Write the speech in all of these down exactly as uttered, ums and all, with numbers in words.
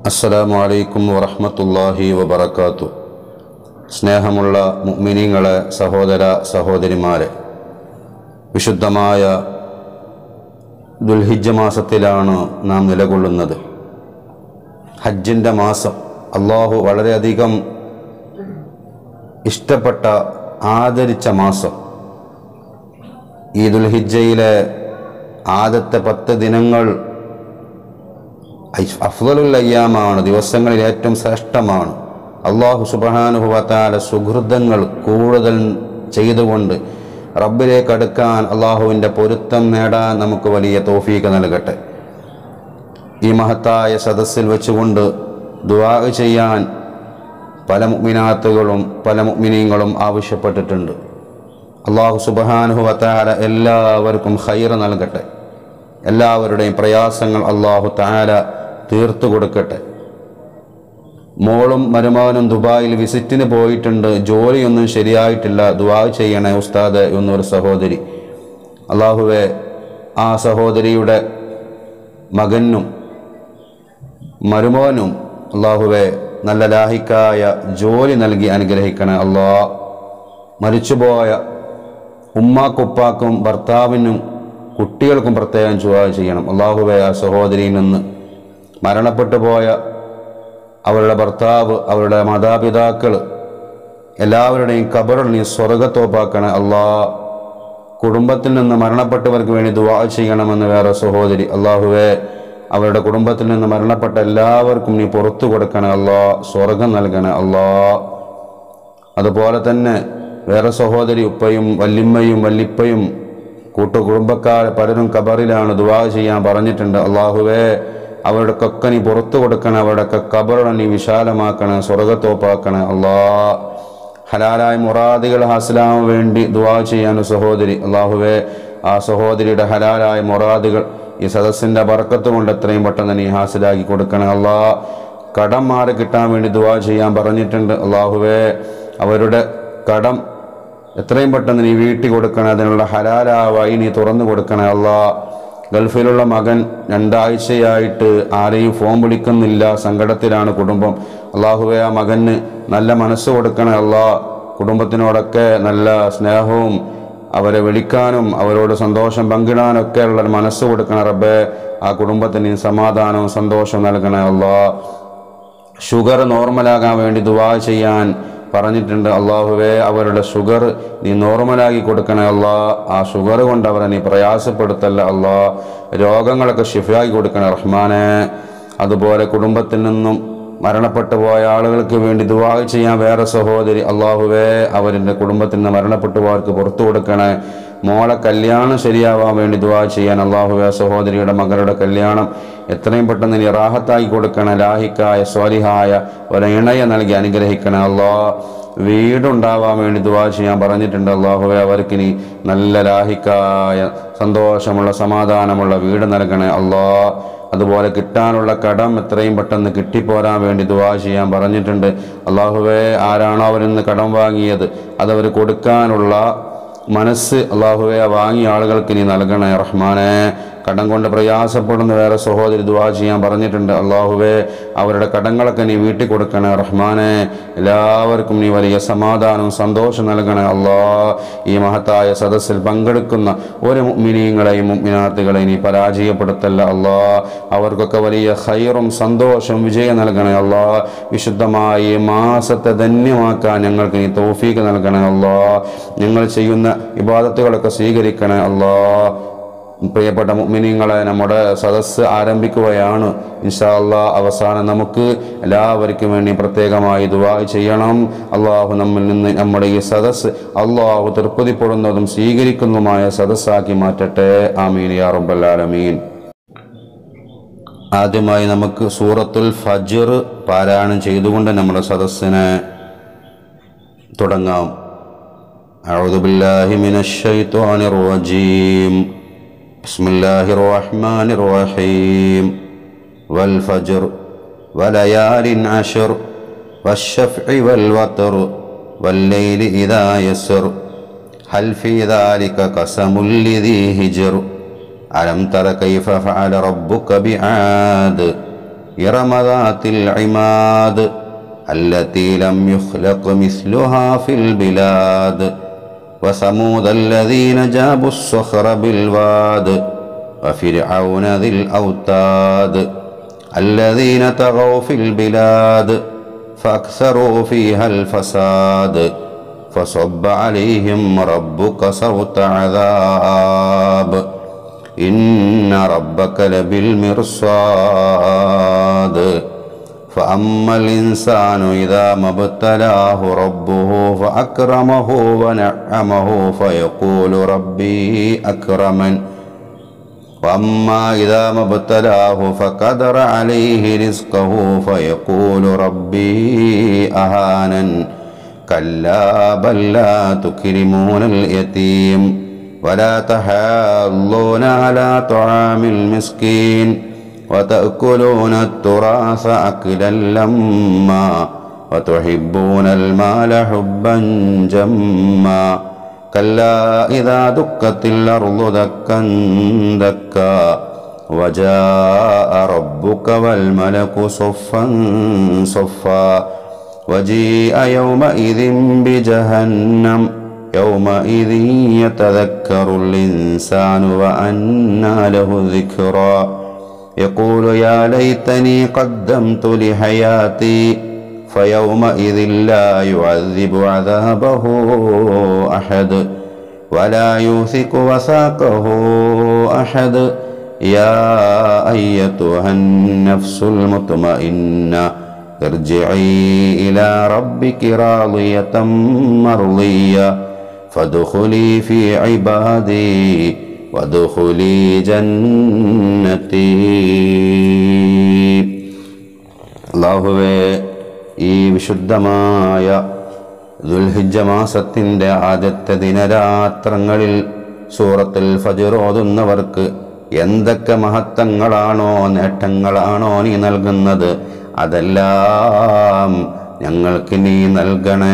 അസ്സലാമു അലൈക്കും വറഹ്മത്തുള്ളാഹി വബറകാതുഹു. സ്നേഹമുള്ള മുഅ്മിനീങ്ങളെ, സഹോദര സഹോദരിമാരെ, വിശുദ്ധമായ ദുൽഹിജ്ജ മാസത്തിലാണ് നാം നിലകൊള്ളുന്നത്. ഹജ്ജിൻ്റെ മാസം, അള്ളാഹു വളരെയധികം ഇഷ്ടപ്പെട്ട ആദരിച്ച മാസം. ഈ ദുൽഹിജ്ജയിലെ ആദ്യത്തെ പത്ത് ദിനങ്ങൾ അഫ്ളലുൽ അയ്യാമാണ്, ദിവസങ്ങളിൽ ഏറ്റവും ശ്രേഷ്ഠമാണ്. അള്ളാഹു സുബ്ഹാനഹു വ തആല സുഹൃതങ്ങൾ കൂടുതൽ ചെയ്തുകൊണ്ട് റബ്ബിലേക്ക് അടുക്കാൻ, അള്ളാഹുവിൻ്റെ പൊരുത്തം നേടാൻ നമുക്ക് വലിയ തൗഫീഖ് നൽകട്ടെ. ഈ മഹത്തായ സദസ്സിൽ വെച്ചുകൊണ്ട് ദുആ ചെയ്യാൻ പല മുഅ്മിനാത്തുകളും പല മുഅ്മിനീങ്ങളും ആവശ്യപ്പെട്ടിട്ടുണ്ട്. അള്ളാഹു സുബ്ഹാനഹു വ തആല എല്ലാവർക്കും ഖൈർ നൽകട്ടെ. എല്ലാവരുടെയും പ്രയാസങ്ങൾ അള്ളാഹു തആല തീർത്തു കൊടുക്കട്ടെ. മോളും മരുമകനും ദുബായിൽ വിസിറ്റിന് പോയിട്ടുണ്ട്, ജോലിയൊന്നും ശരിയായിട്ടില്ല, ദുആ ചെയ്യണേ ഉസ്താദ് എന്നൊരു സഹോദരി. അള്ളാഹുവെ, ആ സഹോദരിയുടെ മകനും മരുമകനും അള്ളാഹുവെ നല്ല ലാഹിക്കായ ജോലി നൽകി അനുഗ്രഹിക്കണേ. അള്ളാ, മരിച്ചുപോയ ഉമ്മാക്കുപ്പാക്കും ഭർത്താവിനും കുട്ടികൾക്കും പ്രത്യേകം ദുആ ചെയ്യണം. അള്ളാഹുവെ, ആ സഹോദരിയിൽ നിന്ന് മരണപ്പെട്ടു പോയ അവരുടെ ഭർത്താവ്, അവരുടെ മാതാപിതാക്കൾ എല്ലാവരുടെയും ഖബറിൽ നീ സ്വർഗ്ഗത്തോപ്പാക്കണേ. അള്ളാ, കുടുംബത്തിൽ നിന്ന് മരണപ്പെട്ടവർക്ക് വേണ്ടി ദുആ ചെയ്യണമെന്ന് വേറെ സഹോദരി. അള്ളാഹുവെ, അവരുടെ കുടുംബത്തിൽ നിന്ന് മരണപ്പെട്ട എല്ലാവർക്കും നീ പുറത്തു കൊടുക്കണേ. അള്ളാ, സ്വർഗം നൽകണേ. അള്ളാ, അതുപോലെ തന്നെ വേറെ സഹോദരി ഉപ്പയും വല്ലിമ്മയും വല്ലിപ്പയും കൂട്ടുകുടുംബക്കാർ പലരും ഖബറിലാണ്, ദുആ ചെയ്യാൻ പറഞ്ഞിട്ടുണ്ട്. അള്ളാഹുവേ, അവരുടെ കൊക്ക നീ പുറത്തു കൊടുക്കണേ, അവരുടെ ഖബറിനെ നീ വിശാലമാക്കണേ, സ്വർഗ്ഗത്തോപ്പാക്കണേ. അള്ളാ, ഹലാലായ മുറാദുകൾ ഹാസിലാവാൻ വേണ്ടി ദുആ ചെയ്യാൻ സഹോദരി. അള്ളാഹുവേ, ആ സഹോദരിയുടെ ഹലാലായ മുറാദുകൾ ഈ സദസ്സിൻ്റെ ബർക്കത്ത് കൊണ്ട് എത്രയും പെട്ടെന്ന് നീ ഹാസിലാക്കി കൊടുക്കണേ. അള്ളാ, കടം മാറി കിട്ടാൻ വേണ്ടി ദുആ ചെയ്യാൻ പറഞ്ഞിട്ടുണ്ട്. അള്ളാഹുവേ, അവരുടെ കടം എത്രയും പെട്ടെന്ന് നീ വീട്ടി കൊടുക്കണേ, അതിനുള്ള ഹലാലായ വഴി നീ തുറന്നു കൊടുക്കണേ. അള്ളാ, ഗൾഫിലുള്ള മകൻ രണ്ടാഴ്ചയായിട്ട് ആരെയും ഫോൺ വിളിക്കുന്നില്ല, സങ്കടത്തിലാണ് കുടുംബം. അള്ളാഹുവേ, ആ മകന് നല്ല മനസ്സ് കൊടുക്കണേ. അള്ളാ, കുടുംബത്തിനോടൊക്കെ നല്ല സ്നേഹവും അവരെ വിളിക്കാനും അവരോട് സന്തോഷം പങ്കിടാനൊക്കെ ഉള്ള മനസ്സ് കൊടുക്കണേ. റബ്ബേ, ആ കുടുംബത്തിന് സമാധാനവും സന്തോഷവും നൽകണേ. അള്ളാ, ഷുഗർ നോർമലാകാൻ വേണ്ടി ദുആ ചെയ്യാൻ പറഞ്ഞിട്ടുണ്ട്. അള്ളാഹുവേ, അവരുടെ ഷുഗർ നീ നോർമലാക്കി കൊടുക്കണേ. അള്ളാ, ആ ഷുഗർ കൊണ്ട് അവരെ നീ പ്രയാസപ്പെടുത്തല്ല. അള്ളാ, രോഗങ്ങളൊക്കെ ഷിഫയാക്കി കൊടുക്കണേ റഹ്മാനെ. അതുപോലെ കുടുംബത്തിൽ നിന്നും മരണപ്പെട്ടു പോയ ആളുകൾക്ക് വേണ്ടി ദുആ ചെയ്യാൻ വേറെ സഹോദരി. അള്ളാഹുവേ, അവരുടെ കുടുംബത്തിൽ നിന്ന് മരണപ്പെട്ടു പോയവർക്ക് പുറത്തു കൊടുക്കണേ. മോളെ കല്യാണം ശരിയാവാൻ വേണ്ടി ദുആ ചെയ്യാൻ അള്ളാഹുവേ, സഹോദരിയുടെ മകളുടെ കല്യാണം എത്രയും പെട്ടെന്ന് നീ റാഹത്താക്കി കൊടുക്കണേ. ലാഹിക്കായ സ്വാലിഹായ ഒരു ഇണയെ നൽകി അനുഗ്രഹിക്കണേ. അള്ളാ, വീടുണ്ടാവാൻ വേണ്ടി ദുആ ചെയ്യാൻ പറഞ്ഞിട്ടുണ്ട്. അള്ളാഹുവേ, അവർക്ക് നീ നല്ല ലാഹിക്കായ സന്തോഷമുള്ള സമാധാനമുള്ള വീട് നൽകണേ. അള്ളാ, അതുപോലെ കിട്ടാനുള്ള കടം എത്രയും പെട്ടെന്ന് കിട്ടിപ്പോരാൻ വേണ്ടി ദുആ ചെയ്യാൻ പറഞ്ഞിട്ടുണ്ട്. അള്ളാഹുവേ, ആരാണോ അവരിൽ നിന്ന് കടം വാങ്ങിയത് അതവർ കൊടുക്കാനുള്ള മനസ്സ് അള്ളാഹുവേ, വാങ്ങിയ ആളുകൾക്ക് നീ നൽകണേ റഹ്മാനെ. കടം കൊണ്ട് പ്രയാസപ്പെടുന്ന വേറെ സഹോദരി ദുആ ചെയ്യാൻ പറഞ്ഞിട്ടുണ്ട്. അള്ളാഹുവേ, അവരുടെ കടങ്ങളൊക്കെ നീ വീട്ടി കൊടുക്കണേ റഹ്മാനെ. എല്ലാവർക്കും നീ വലിയ സമാധാനവും സന്തോഷം നൽകണേ. അള്ളാ, ഈ മഹത്തായ സദസ്സിൽ പങ്കെടുക്കുന്ന ഒരു മുഅ്മിനീങ്ങളെയും മുഅ്മിനാത്തുകളെയും നീ പരാജയപ്പെടുത്തല്ല. അള്ളാ, അവർക്കൊക്കെ വലിയ ഖൈറും സന്തോഷവും വിജയം നൽകണേ. അള്ളാ, വിശുദ്ധമായി മാസത്തെ ധന്യമാക്കാൻ ഞങ്ങൾക്ക് നീ തൗഫീഖ് നൽകണേ. അള്ളാ, ഞങ്ങൾ ചെയ്യുന്ന ഇബാദത്തുകളൊക്കെ സ്വീകരിക്കണേ. അള്ളാ, പ്രിയപ്പെട്ട മുഅ്മിനീങ്ങളെ, നമ്മുടെ സദസ്സ് ആരംഭിക്കുകയാണ്. ഇൻഷാ അല്ലാഹ് അവസാനം നമുക്ക് എല്ലാവർക്കും വേണ്ടി പ്രത്യേകമായി ദുആ ചെയ്യണം. അള്ളാഹു നമ്മിൽ നിന്ന് നമ്മുടെ ഈ സദസ്സ് അള്ളാഹു തൃപ്തിപ്പെടുന്നതും സ്വീകരിക്കുന്നതുമായ സദസ്സാക്കി മാറ്റട്ടെ. ആമീൻ യാ റബ്ബൽ ആലമീൻ. ആദ്യമായി നമുക്ക് സൂറത്തുൽ ഫജ്ർ പാരായണം ചെയ്തുകൊണ്ട് നമ്മുടെ സദസ്സിനെ തുടങ്ങാം. അഊദു ബില്ലാഹി മിനശ് ശൈത്വാനിർ റജീം. ബിസ്മില്ലാഹിർ റഹ്മാനിർ റഹീം. വൽ ഫജ്ർ വലയാലിൻ അശ്ർ വശഫഇ വൽ വത്ർ വല്ലൈലി ഇദാ യസ്ർ ഹൽ ഫീ ദാലിക ഖസമുൽ ലിദീ ഹിജ്ർ അലം തറ കൈഫ ഫഅല റബ്ബുക ബിആദ് إرم ذات العماد التي لم يخلق مثلها في البلاد وثمود الذين جابوا الصخر بالواد وفرعون ذي الأوتاد الذين طغوا في البلاد فأكثروا فيها الفساد فصب عليهم ربك صوت عذاب إن ربك لبالمرصاد فأما الإنسان إذا ما ابتلاه ربه فأكرمه ونعمه فيقول ربي أكرمن وأما إذا ما ابتلاه فقدر عليه رزقه فيقول ربي أهانن كلا بل لا تكرمون اليتيم ولا تحاضون على طعام المسكين وتأكلون التراث أكلا لما وتحبون المال حبا جما كلا إذا دكت الأرض دكا دكا وجاء ربك والملك صفا صفا وجيء يومئذ بجهنم يومئذ يتذكر الإنسان وأنى له الذكرى يقول يا ليتني قدمت لحياتي فيومئذ لا يعذب عذابه أحد ولا يوثق وثاقه أحد يا أيتها النفس المطمئنة ارجعي إلى ربك راضية مرضية فادخلي في عبادي വദ്ഖുലീ ജന്നതീ. അല്ലാഹുവേ, ഈ വിശുദ്ധമായ ദുൽഹിജ്ജ മാസത്തിൻ്റെ ആദ്യത്തെ ദിനരാത്രങ്ങളിൽ സൂറത്തുൽ ഫജ്ർ ഓതുന്നവർക്ക് എന്തൊക്കെ മഹത്വങ്ങളാണോ നേട്ടങ്ങളാണോ നീ നൽകുന്നത്, അതെല്ലാം ഞങ്ങൾക്ക് നീ നൽകണേ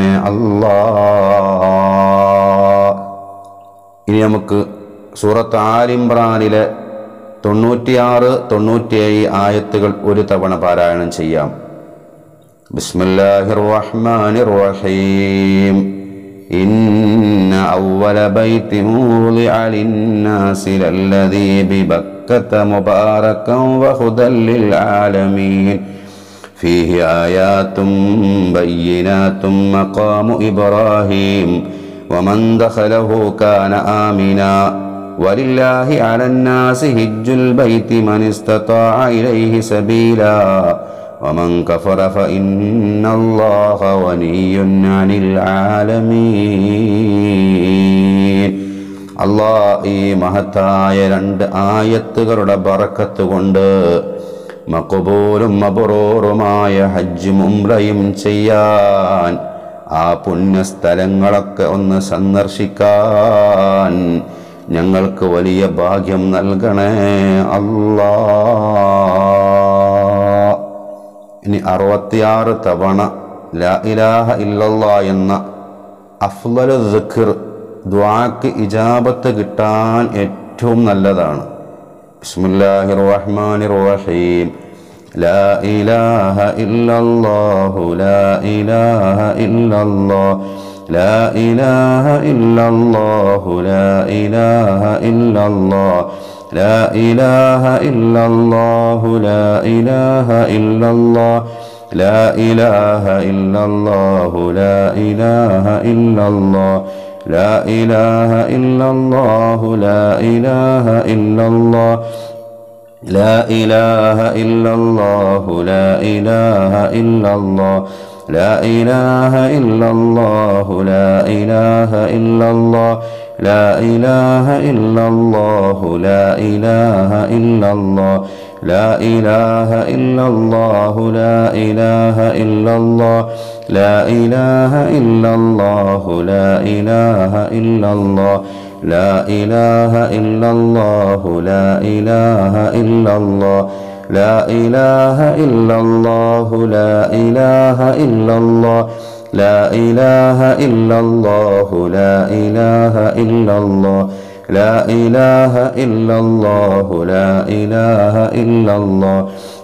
അല്ലാഹ്. ഇനി നമുക്ക് സൂറത്ത് ആൽ ഇംറാനിലെ തൊണ്ണൂറ്റിയാറ് തൊണ്ണൂറ്റിയേഴ് ആയത്തുകൾ ഒരു തവണ പാരായണം ചെയ്യാം. ബിസ്മില്ലാഹിർ റഹ്മാനിർ റഹീം. ഇന്ന അവ്വല ബൈതിൻ വുളിഅ ലിന്നാസി ലല്ലദീ ബിബക്കത മുബാറകൻ വഹുദൻ ലിൽ ആലമീൻ ഫീഹി ആയാതും ബയ്യിനാതും മഖാമു ഇബ്രാഹീം വമൻ ദഖലഹു കാന ആമിനാ വലില്ലാഹി അലന്നാസി ഹിജ്ജുൽ ബൈതി മൻ ഇസ്തതാഅ ഇലൈഹി സബീലാ വമൻ കഫറ ഫഇന്നല്ലാഹ ഗനിയ്യുൻ അനിൽ ആലമീൻ. അല്ലാഹ് ഈ മഹത്തായ രണ്ട് ആയത്തുകളുടെ ബറക്കത്ത് കൊണ്ട് മഖബൂലും മബ്റൂറുമായ ഹജ്ജും ഉംറയും ചെയ്യാൻ, ആ പുണ്യസ്ഥലങ്ങളൊക്കെ ഒന്ന് സന്ദർശിക്കാൻ ഞങ്ങൾക്ക് വലിയ ഭാഗ്യം നൽകണേ അല്ലാഹ്. ഇനി അറുപത്തിയാറ് തവണ ലാ ഇലാഹ ഇല്ലല്ലാഹ് എന്ന അഫ്ളലു ദിക്ർ ദുആക്ക് ഇജാബത്ത് കിട്ടാൻ ഏറ്റവും നല്ലതാണ്. ബിസ്മില്ലാഹിർ റഹ്മാനിർ റഹീം. ലാ ഇലാഹ ഇല്ലല്ലാഹു ലാ ഇലാഹ ഇല്ലല്ലാഹ് ലാ ഇലാഹ ഇല്ലല്ലാഹു ലാ ഇലാഹ ഇല്ലല്ലാഹ് ലാ ഇലാഹ ഇല്ലല്ലാഹു ലാ ഇലാഹ ഇല്ലല്ലാഹ് ലാ ഇലാഹ ഇല്ലല്ലാഹു ലാ ഇലാഹ ഇല്ലല്ലാഹ് ലാ ഇലാഹ ഇല്ലല്ലാഹു ലാ ഇലാഹ ഇല്ലല്ലാഹ് لا إله إلا الله لا إله إلا الله لا إله إلا الله لا إله إلا الله لا إله إلا الله لا إله إلا الله لا إله إلا الله لا إله إلا الله لا إله إلا الله لا إله إلا الله لا إله إلا الله لا إله إلا الله لا إله إلا الله لا إله إلا الله لا إله إلا الله لا إله إلا الله لا إله إلا الله لا إله إلا الله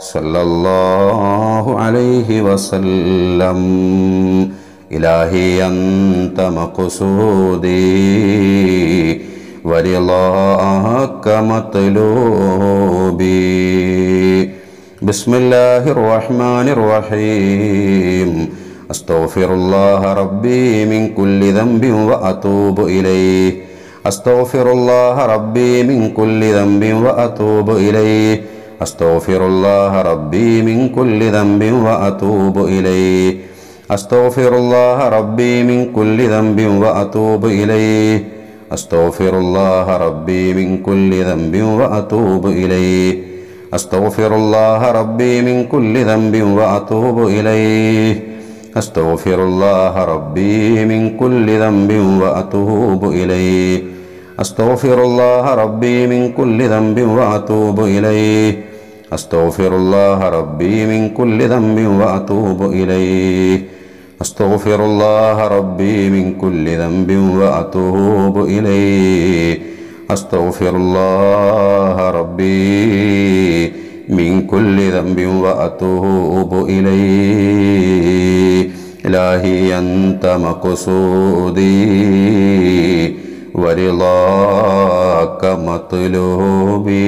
സല്ലല്ലാഹു അലൈഹി വസല്ലം. ഇലാഹി അൻത മഖ്സൂദി വരിളാക മത്ലൂബി. ബിസ്മില്ലാഹിർ റഹ്മാനിർ റഹീം. അസ്തഗ്ഫിറുല്ലാഹ റബ്ബി മിൻ കുല്ലി ദംബിൻ വഅതൂബു ഇലൈഹി. അസ്തഗ്ഫിറുല്ലാഹ റബ്ബി മിൻ കുല്ലി ദംബിൻ വഅതൂബു ഇലൈഹി. അസ്തഗ്ഫിറുല്ലാഹ റബ്ബി മിൻ കുല്ലി ദംബിൻ വഅതൂബു ഇലൈഹി. അസ്തഗ്ഫിറുല്ലാഹ റബ്ബി മിൻ കുല്ലി ദംബിൻ വഅതൂബു ഇലൈഹി. അസ്തഗ്ഫിറുല്ലാഹ റബ്ബി മിൻ കുല്ലി ദംബിൻ വഅതൂബു ഇലൈഹി. അസ്തഗ്ഫിറുല്ലാഹ റബ്ബി മിൻ കുല്ലി ദംബിൻ വഅതൂബു ഇലൈഹി. അസ്തഗ്ഫിറുല്ലാഹ റബ്ബി മിൻ കുല്ലി ദംബിൻ വഅതൂബു ഇലൈഹി. അസ്തഗ്ഫിറുല്ലാഹ റബ്ബി മിൻ കുല്ലി ദംബിൻ വഅതൂബു ഇലൈഹി. അസ്തഗ്ഫിറുല്ലാഹ റബ്ബി മിൻ കുല്ലി ദംബിൻ വഅതൂബു ഇലൈഹി. അസ്തഗ്ഫിറുല്ലാഹ റബ്ബി മിൻ കുല്ലി ദംബിൻ വഅതൂബു ഇലൈഹി. അസ്തഗ്ഫിറുല്ലാഹ റബ്ബി മിൻ കുല്ലി ദംബിൻ വഅതൂബു ഇലൈഹി. ഇലാഹി അൻത മഖ്സൂദി വരിളാക മത്ലൂബി.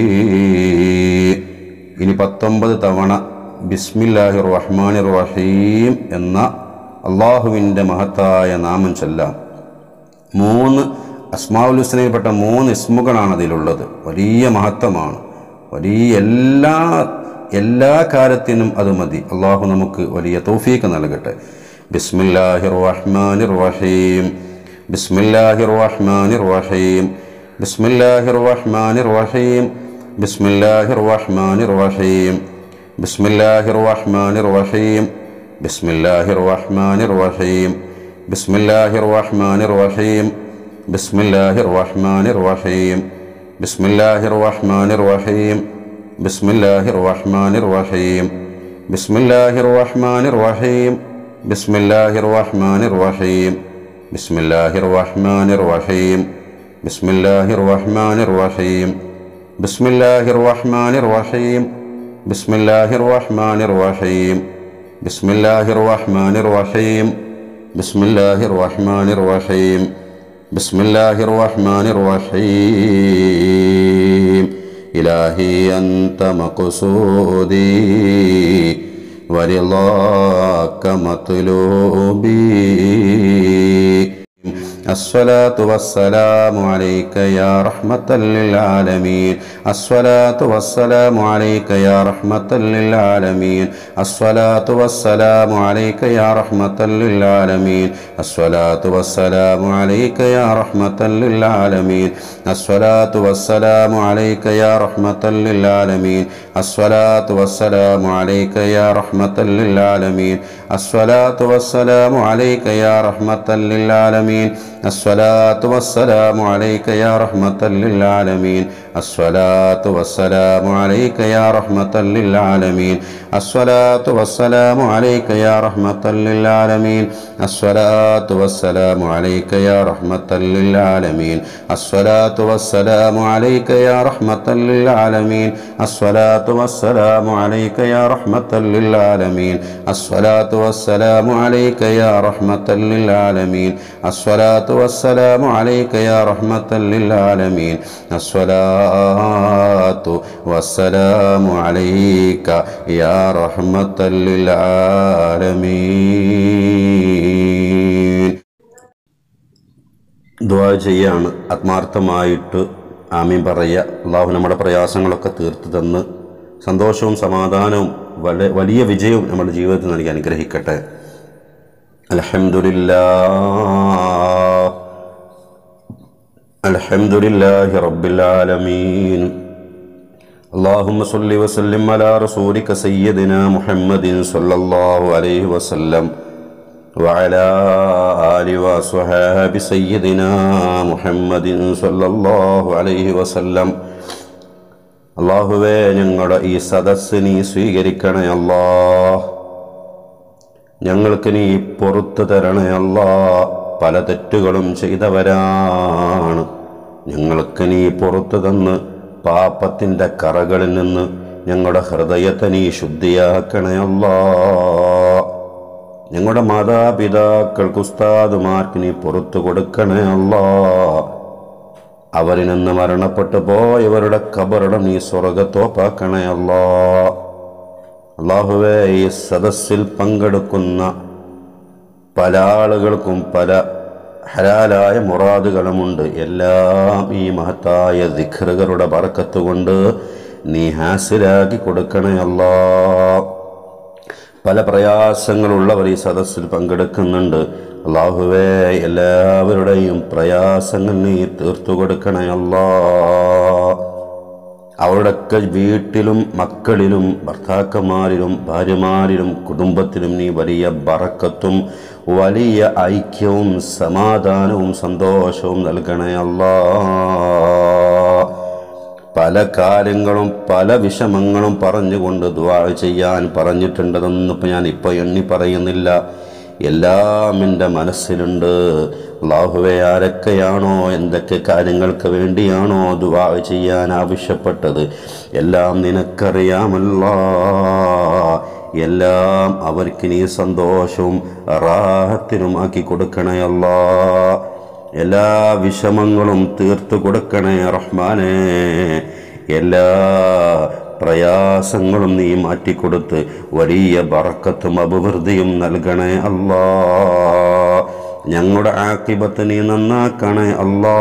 ഇനി പത്തൊമ്പത് തവണ ബിസ്മില്ലാഹിർ റഹ്മാനിർ റഹീം എന്ന അള്ളാഹുവിൻ്റെ മഹത്തായ നാമം ചൊല്ലാം. മൂന്ന് അസ്മാഉൽ ഹുസ്നയിൽപ്പെട്ട മൂന്ന് ഇസ്മുകളാണ് അതിലുള്ളത്. വലിയ മഹത്വമാണ്. വലിയ എല്ലാ എല്ലാ കാര്യത്തിനും അത് മതി. അള്ളാഹു നമുക്ക് വലിയ തൗഫീഖ് നൽകട്ടെ. ബിസ്മില്ലാഹിർ റഹ്മാനിർ റഹീം. ബിസ്മില്ലാഹിർ റഹ്മാനിർ റഹീം. ബിസ്മില്ലാഹിർ റഹ്മാനിർ റഹീം. ബിസ്മില്ലാഹിർ റഹ്മാനിർ റഹീം. ബിസ്മില്ലാഹിർ റഹ്മാനിർ റഹീം. ബിസ്മില്ലാഹിർ റഹ്മാനിർ റഹീം. ബിസ്മില്ലാഹിർ റഹ്മാനിർ റഹീം. ബിസ്മില്ലാഹിർ റഹ്മാനിർ റഹീം. ബിസ്മില്ലാഹിർ റഹ്മാനിർ റഹീം. ബിസ്മില്ലാഹിർ റഹ്മാനിർ റഹീം. ബിസ്മില്ലാഹിർ റഹ്മാനിർ റഹീം. ബിസ്മില്ലാഹിർ റഹ്മാനിർ റഹീം. ബിസ്മില്ലാഹിർ റഹ്മാനിർ റഹീം. ബിസ്മില്ലാഹിർ റഹ്മാനിർ റഹീം. ബിസ്മില്ലാഹിർ റഹ്മാനിർ റഹീം. ബിസ്മില്ലാഹിർ റഹ്മാനിർ റഹീം. ബിസ്മില്ലാഹിർ റഹ്മാനിർ റഹീം. ബിസ്മില്ലാഹിർ റഹ്മാനിർ റഹീം. ബിസ്മില്ലാഹിർ റഹ്മാനിർ റഹീം. ഇലാഹി അൻത മഖ്സൂദി വരിളാക മത്ലൂബി. الصلاة والسلام عليك يا رحمة للعالمين. الصلاة والسلام عليك يا رحمة للعالمين. الصلاة والسلام عليك يا رحمة للعالمين. الصلاة والسلام عليك يا رحمة للعالمين. الصلاة والسلام عليك يا رحمة للعالمين. الصلاة والسلام عليك يا رحمة للعالمين. الصلاة والسلام عليك يا رحمة للعالمين. الصلاة والسلام عليك يا رحمة للعالمين. الصلاة والسلام عليك يا رحمة للعالمين. الصلاة والسلام عليك يا رحمة للعالمين. الصلاة والسلام عليك يا رحمة للعالمين. الصلاة والسلام عليك يا رحمة للعالمين. الصلاة والسلام عليك يا رحمة للعالمين. الصلاة والسلام عليك يا رحمة للعالمين. الصلاة والسلام عليك يا رحمة للعالمين. الصلاة والسلام عليك يا رحمة للعالمين. ദുആ ചെയ്യാണ്. ആത്മാർത്ഥമായിട്ട് ആമീൻ പറയുക. അള്ളാഹു നമ്മുടെ പ്രയാസങ്ങളൊക്കെ തീർത്തു തന്ന് സന്തോഷവും സമാധാനവും വലിയ വിജയവും നമ്മുടെ ജീവിതത്തിൽ നൽകി അനുഗ്രഹിക്കട്ടെ. അൽഹംദുലില്ലാഹ് അൽഹംദുലില്ലാഹി റബ്ബിൽ ആലമീൻ. اللهم صل وسلم على رسولك سيدنا محمد صلى الله عليه وسلم وعلى آل وصحاب سيدنا محمد صلى الله عليه وسلم. അല്ലാഹുവേ, ഞങ്ങളുടെ ഈ സദസ്സ് നീ സ്വീകരിക്കണേ അല്ലാഹ്. ഞങ്ങൾക്ക് നീ പുറത്തു തരണേ അല്ലാഹ്. പല തെറ്റുകളും ചെയ്തവരാണ്. ഞങ്ങൾക്ക് നീ പുറത്തു തന്ന് പാപത്തിൻ്റെ കറകളിൽ നിന്ന് ഞങ്ങളുടെ ഹൃദയത്തെ നീ ശുദ്ധിയാക്കണേ അല്ലാ. ഞങ്ങളുടെ മാതാപിതാക്കൾക്ക് ഉസ്താദുമാർക്ക് നീ പുറത്തു കൊടുക്കണേ അല്ലാ. അവരിൽ നിന്ന് മരണപ്പെട്ടു പോയവരുടെ ഖബറിടം നീ സ്വർഗത്തോപ്പാക്കണേ അല്ലാ. അല്ലാഹുവേ, ഈ സദസ്സിൽ പങ്കെടുക്കുന്ന പല ആളുകൾക്കും പല ഹലാലായ മുറാദുകളുമുണ്ട്. എല്ലാം ഈ മഹത്തായ ദിക്റുകളുടെ ബറക്കത്ത് കൊണ്ട് നീ ഹാസിലാക്കി കൊടുക്കണേ അല്ലാ. പല പ്രയാസങ്ങളുള്ളവർ ഈ സദസ്സിൽ പങ്കെടുക്കുന്നുണ്ട്. അല്ലാഹുവേ, എല്ലാവരുടെയും പ്രയാസങ്ങൾ നീ തീർത്തു കൊടുക്കണേ അല്ലാ. അവരുടെയൊക്കെ വീട്ടിലും മക്കളിലും ഭർത്താക്കന്മാരിലും ഭാര്യമാരിലും കുടുംബത്തിലും നീ വലിയ ബറക്കത്തും വലിയ ഐക്യവും സമാധാനവും സന്തോഷവും നൽകണേ അല്ലാ. പല കാര്യങ്ങളും പല വിഷമങ്ങളും പറഞ്ഞുകൊണ്ട് ദുആ ചെയ്യാൻ പറഞ്ഞിട്ടുണ്ടതെന്നിപ്പോൾ ഞാൻ ഇപ്പോൾ എണ്ണി പറയുന്നില്ല. എല്ലാം എൻ്റെ മനസ്സിലുണ്ട്. അല്ലാഹുവേ, ആരൊക്കെയാണോ എന്തൊക്കെ കാര്യങ്ങൾക്ക് വേണ്ടിയാണോ ദുആ ചെയ്യാൻ ആവശ്യപ്പെട്ടത് എല്ലാം നിനക്കറിയാമല്ലോ. എല്ലാം അവർക്ക് നീ സന്തോഷവും റാഹത്തിനുമാക്കി കൊടുക്കണേ അല്ലാ. എല്ലാ വിഷമങ്ങളും തീർത്തു കൊടുക്കണേ റഹ്മാനേ. എല്ലാ പ്രയാസങ്ങളും നീ മാറ്റിക്കൊടുത്ത് വലിയ ബറക്കത്തും അഭിവൃദ്ധിയും നൽകണേ അല്ലാ. ഞങ്ങളുടെ ആഖിബത്ത് നീ നന്നാക്കണേ അല്ലാ.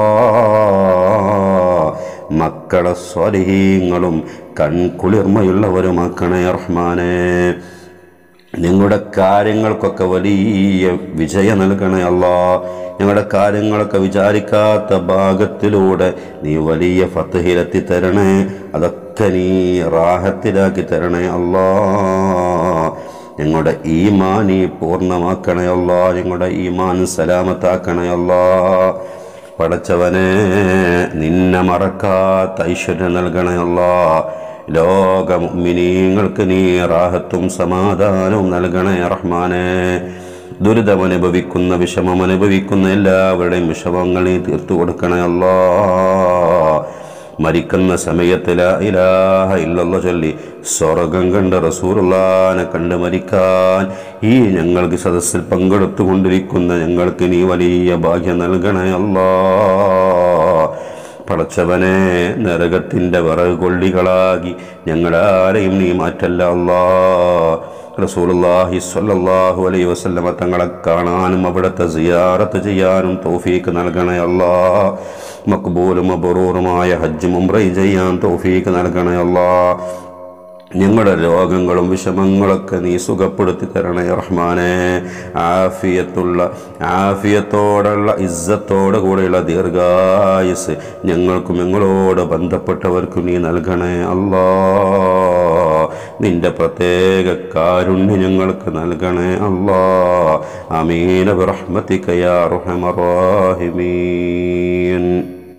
മക്കളെ സ്വാലിഹീങ്ങളും കൺകുളിർമയുള്ളവരുമാക്കണേ റഹ്മാനേ. ഞങ്ങളുടെ കാര്യങ്ങൾക്കൊക്കെ വലിയ വിജയം നൽകണേ അല്ലാ. ഞങ്ങളുടെ കാര്യങ്ങളൊക്കെ വിചാരിക്കാത്ത ഭാഗത്തിലൂടെ നീ വലിയ ഫത്ഹിലെത്തി തരണേ. അതൊക്കെ നീ റാഹത്തിലാക്കി തരണേ അല്ലാ. ഞങ്ങളുടെ ഈമാൻ നീ പൂർണ്ണമാക്കണേ അല്ലാ. ഞങ്ങളുടെ ഈമാൻ സലാമത്താക്കണേ അല്ലാ. പടച്ചവനെ, നിന്നെ മറക്കാത്ത ഐശ്വര്യം നൽകണേ അല്ലാ. ലോക മുഅ്മിനീങ്ങൾക്ക് നീ റാഹത്തും സമാധാനവും നൽകണേ റഹ്മാനേ. ദുരിതമനുഭവിക്കുന്ന വിഷമം അനുഭവിക്കുന്ന എല്ലാവരുടെയും വിഷമങ്ങൾ നീ തീർത്തു കൊടുക്കണേ അല്ലാ. മരിക്കുന്ന സമയത്ത് ലാ ഇലാഹ ഇല്ലല്ലാഹ് ചൊല്ലി സ്വർഗം കണ്ട റസൂലുള്ളാഹിനെ കണ്ട് മരിക്കാൻ ഈ ഞങ്ങൾക്ക് സദസ്സിൽ പങ്കെടുത്തുകൊണ്ടിരിക്കുന്ന ഞങ്ങൾക്ക് നീ വലിയ ഭാഗ്യം നൽകണേ അല്ലാ. പടച്ചവനെ, നരകത്തിൻ്റെ വിറക് കൊള്ളികളാകി ഞങ്ങളാരെയും നീ മാറ്റല്ല അല്ലാ. റസൂലുള്ളാഹി സ്വല്ലല്ലാഹു അലൈഹി വസല്ലമ തങ്ങളെ കാണാനും അവിടുത്തെ സിയാറത്ത് ചെയ്യാനും തൗഫീക്ക് നൽകണേ അല്ലാ. മഖ്ബൂലും മബ്റൂറുമായ ഹജ്ജും ഉംറയും ചെയ്യാൻ തൗഫീക്ക് നൽകണേ അല്ലാ. ഞങ്ങളുടെ രോഗങ്ങളും വിഷമങ്ങളൊക്കെ നീ സുഖപ്പെടുത്തി തരണേ റഹ്മാനേ. ആഫിയത്തുള്ള ആഫിയത്തോടുള്ള ഇസ്സത്തോടു കൂടെയുള്ള ദീർഘായുസ് ഞങ്ങൾക്കും ഞങ്ങളോട് ബന്ധപ്പെട്ടവർക്കും നീ നൽകണേ അല്ലാ. നിന്റെ പ്രത്യേക കാരുണ്യം ഞങ്ങൾക്ക് നൽകണേ അല്ലാ. ആമീൻ ബിറഹ്മതിക യാ അർഹമർ റഹീമീൻ.